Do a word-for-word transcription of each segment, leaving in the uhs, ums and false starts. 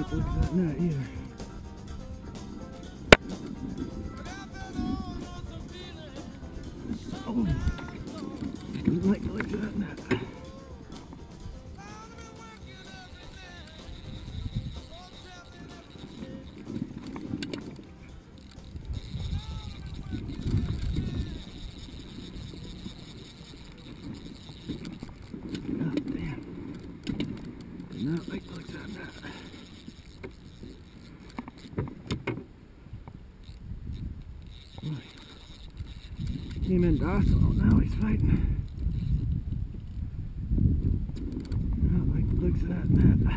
like the look of that net either. Oh, doesn't like the look of that net. Not like the look of that net. Came in docile, now he's fighting. Not like the looks of that net.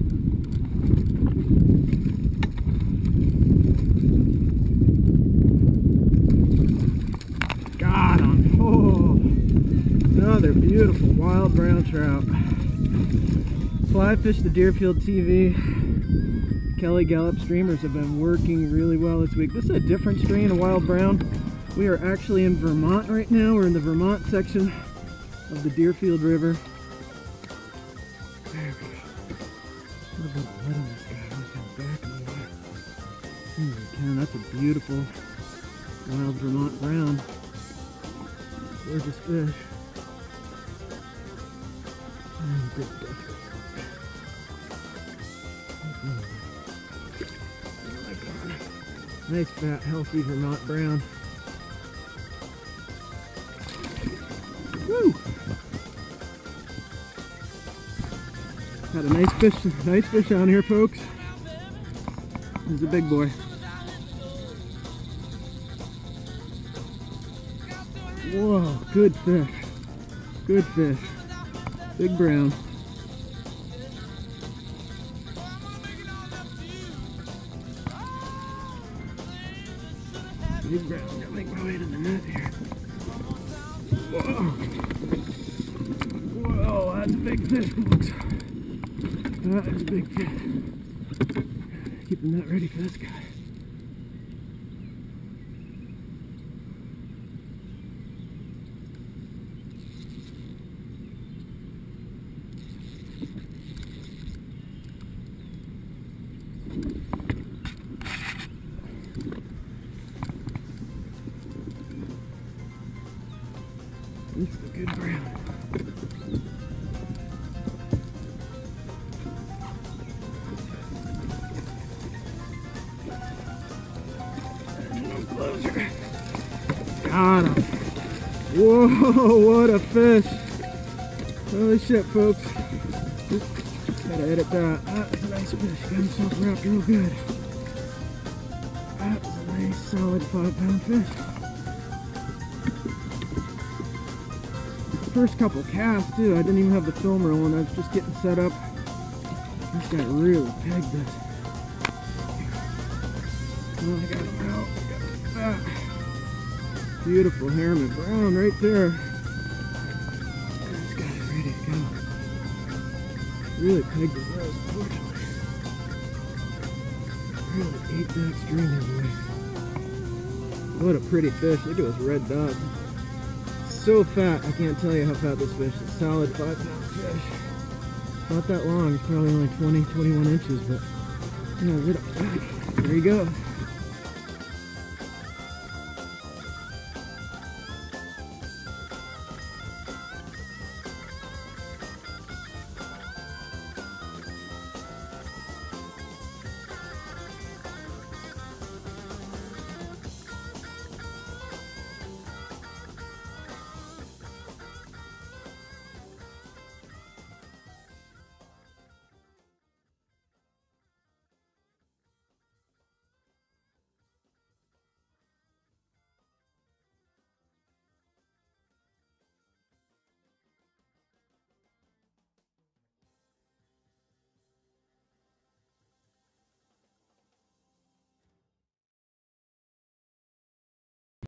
Got him! Oh, another beautiful wild brown trout. Fly fished the Deerfield T V. Kelly Gallup streamers have been working really well this week. This is a different strain of wild brown. We are actually in Vermont right now. We're in the Vermont section of the Deerfield River. There we go. A little bit of blood on this guy. Let's go back in the water. There we can. That's a beautiful wild Vermont brown. Gorgeous fish. And big fish. Nice fat, healthy Vermont brown. Woo! Got a nice fish, nice fish on here, folks. Here's a big boy. Whoa, good fish. Good fish. Big brown. Big brown. I'm gonna make my way to the net here. Whoa! Whoa, that's a big fish, folks. That is a big fish. Keep the net ready for this guy. This is a good brown. No closer. Got him. Whoa, what a fish. Holy shit, folks. Oops, gotta edit that. That was a nice fish. Got himself wrapped real good. That was a nice solid five pound fish. First couple casts too, I didn't even have the film rolling, I was just getting set up. This guy really pegged this. Oh, I got him out. I got him back. Beautiful Harriman brown right there. This guy's ready to go. Really pegged his nose, unfortunately. Really ate that stringer, boy. What a pretty fish. Look at this red dot. So fat, I can't tell you how fat this fish is. Solid five pound fish. Not that long, it's probably only twenty, twenty-one inches, but yeah, right up back. There you go.